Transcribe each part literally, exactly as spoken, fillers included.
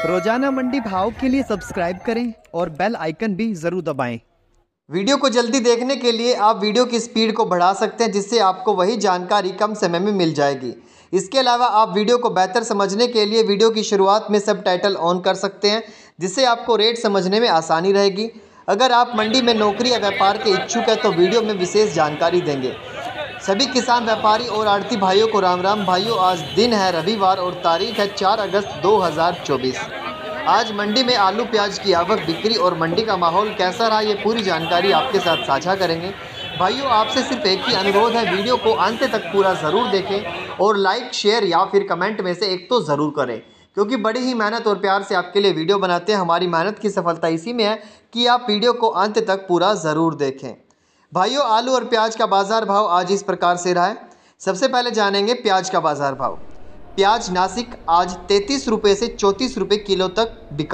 रोजाना मंडी भाव के लिए सब्सक्राइब करें और बेल आइकन भी जरूर दबाएं। वीडियो को जल्दी देखने के लिए आप वीडियो की स्पीड को बढ़ा सकते हैं, जिससे आपको वही जानकारी कम समय में मिल जाएगी। इसके अलावा आप वीडियो को बेहतर समझने के लिए वीडियो की शुरुआत में सबटाइटल ऑन कर सकते हैं, जिससे आपको रेट समझने में आसानी रहेगी। अगर आप मंडी में नौकरी या व्यापार के इच्छुक हैं तो वीडियो में विशेष जानकारी देंगे। सभी किसान व्यापारी और आढ़ती भाइयों को राम राम। भाइयों, आज दिन है रविवार और तारीख है चार अगस्त दो हज़ार चौबीस। आज मंडी में आलू प्याज की आवक, बिक्री और मंडी का माहौल कैसा रहा, ये पूरी जानकारी आपके साथ साझा करेंगे। भाइयों, आपसे सिर्फ एक ही अनुरोध है, वीडियो को अंत तक पूरा ज़रूर देखें और लाइक, शेयर या फिर कमेंट में से एक तो ज़रूर करें, क्योंकि बड़ी ही मेहनत और प्यार से आपके लिए वीडियो बनाते हैं। हमारी मेहनत की सफलता इसी में है कि आप वीडियो को अंत तक पूरा ज़रूर देखें। भाइयों, आलू और प्याज का बाज़ार भाव आज इस प्रकार से रहा है। सबसे पहले जानेंगे प्याज का बाज़ार भाव। प्याज नासिक आज तैंतीस रुपये से चौंतीस रुपये किलो तक बिका।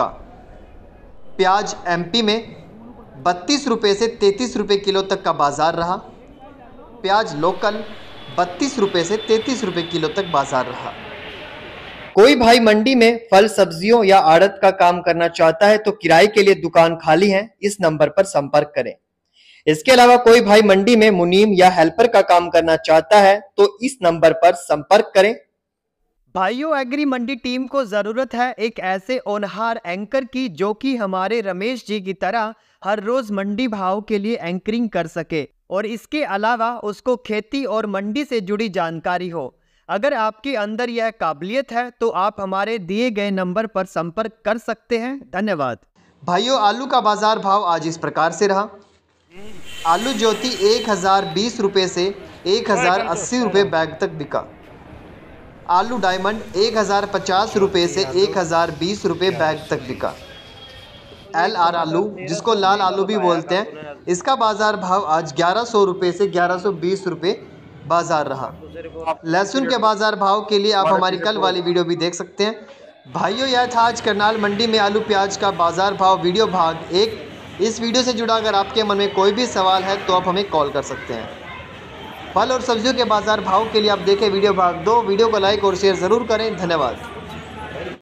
प्याज एमपी में बत्तीस रुपये से तैंतीस रुपये किलो तक का बाज़ार रहा। प्याज लोकल बत्तीस रुपये से तैंतीस रुपये किलो तक बाज़ार रहा। कोई भाई मंडी में फल सब्जियों या आड़त का काम करना चाहता है तो किराए के लिए दुकान खाली है, इस नंबर पर संपर्क करें। इसके अलावा कोई भाई मंडी में मुनीम या हेल्पर का काम करना चाहता है तो इस नंबर पर संपर्क करें। भाइयों, एग्री मंडी टीम को जरूरत है एक ऐसे होनहार एंकर की जो कि हमारे रमेश जी की तरह हर रोज मंडी भाव के लिए एंकरिंग कर सके और इसके अलावा उसको खेती और मंडी से जुड़ी जानकारी हो। अगर आपके अंदर यह काबिलियत है तो आप हमारे दिए गए नंबर पर संपर्क कर सकते हैं। धन्यवाद। भाइयों, आलू का बाजार भाव आज इस प्रकार से रहा। आलू ज्योति एक हज़ार बीस रुपये से एक हज़ार अस्सी रुपये बैग तक बिका। आलू डायमंड एक हज़ार पचास रुपये से एक हज़ार बीस रुपये बैग तक बिका। एल आर आलू, जिसको लाल आलू भी बोलते हैं, इसका बाज़ार भाव आज ग्यारह सौ रुपये से ग्यारह सौ बीस रुपये बाज़ार रहा। लहसुन के बाज़ार भाव के लिए आप हमारी कल वाली वीडियो भी देख सकते हैं। भाइयों, यह था आज करनाल मंडी में आलू प्याज का बाज़ार भाव वीडियो भाग एक। इस वीडियो से जुड़ा अगर आपके मन में कोई भी सवाल है तो आप हमें कॉल कर सकते हैं। फल और सब्जियों के बाज़ार भाव के लिए आप देखें वीडियो भाग दो। वीडियो को लाइक और शेयर ज़रूर करें। धन्यवाद।